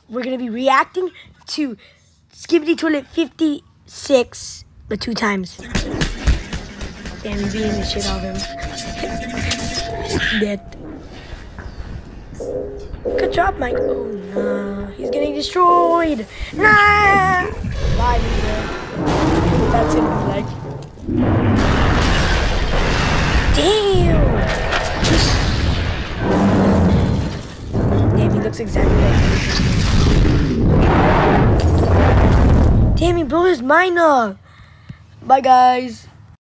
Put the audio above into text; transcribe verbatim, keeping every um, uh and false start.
we're gonna be reacting to Skibidi Toilet fifty-six, but two times. Damn, he's beating the shit out of him. Dead. Good job, Mike. Oh no, he's getting destroyed. Nah. Bye, Lisa. That's gonna be like. Damn. Damn, he looks exactly like him. Damn, he blew his mind up. Bye, guys.